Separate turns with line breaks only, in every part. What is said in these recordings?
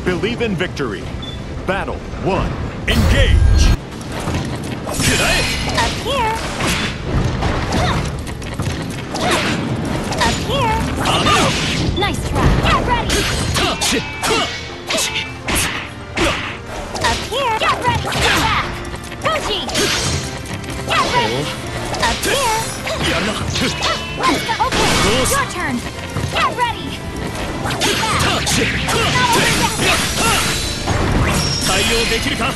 Believe in victory. Battle 1. Engage!
Up here. Up here. Nice try. Get ready. Up here. Get ready. Get back. Koji. Get ready. Up here. Let's go. Okay. Your turn. Get ready. Get back. Now over there.
対応できるか。
Up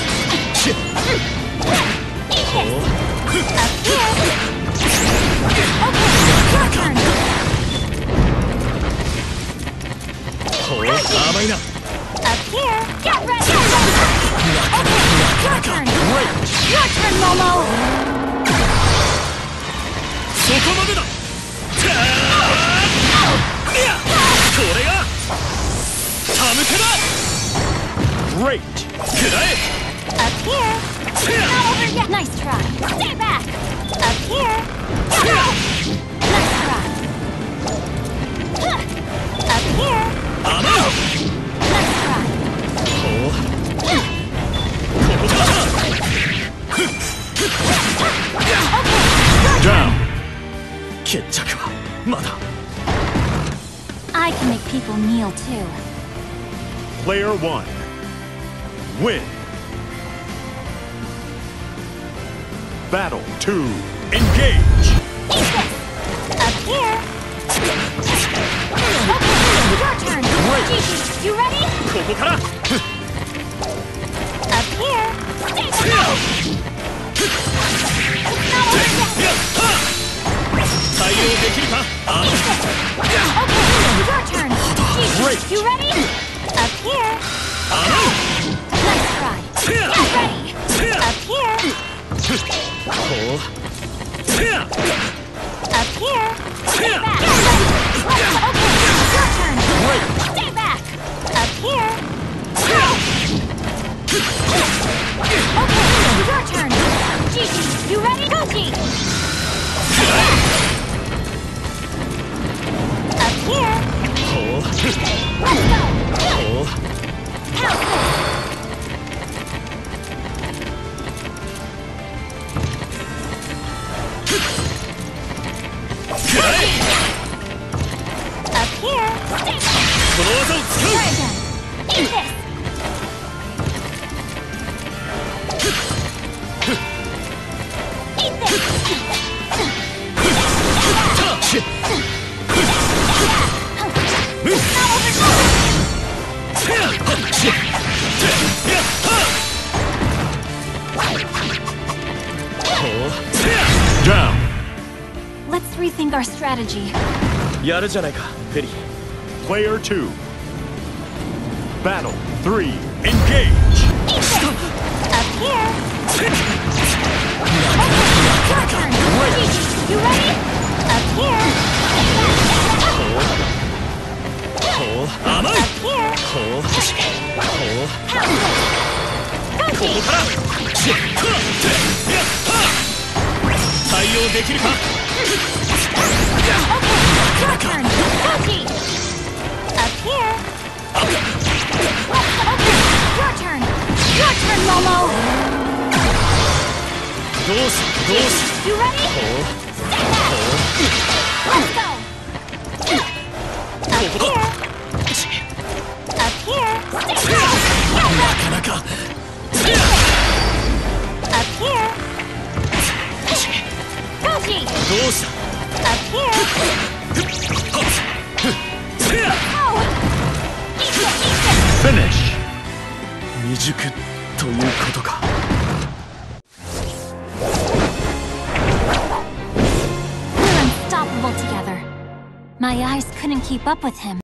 here. Okay, your turn.
甘いな。
Up here. Get ready. Okay, your turn. Your turn, Momo.
そこまでだ。これがタムケだ。
Great!
Up here. Not over yet. Nice try. Stay back. Up here. Nice try. Up here. Nice try.
Down!
決着はまだ。
I can make people kneel too.
Player 1. Win! Battle 2. Engage!
Eat this. Up here. Okay, your turn. Gigi, you ready?
ここから。
Up here. Stay back. Not over yet.
対応できるか。
Okay, your turn.
Great.
You ready? Up here. Nice try. Get ready. Up here. Up here. Stay back. Okay, your turn. Stay back. Up here. Okay, your turn. Gigi, you ready? Koji. Up here. Let's go. Pound this. Up here. Stay back.
この技を使
Try again. Eat this. Eat this. Not over
Down!
Let's rethink our strategy.
う。やるじゃないか、フェリー。
Player 2. Battle 3. Engage!
Eat this. Up here. Your turn. Gigi, you ready? Up here.
甘い。
Up here. Pound this.
ここ
Koji.
から。対応できるか。
Your turn. Koji. Up here. Your turn. Your turn, Momo.
どうし。
You ready? Stay back. Let's go. Up here. Up here. Stay back. Get back.
なかなか。
Up here. Koji.
どうした。
Up here. Oh. Eat this.
Finish!
未熟ということか。
We're unstoppable together. My eyes couldn't keep up with him.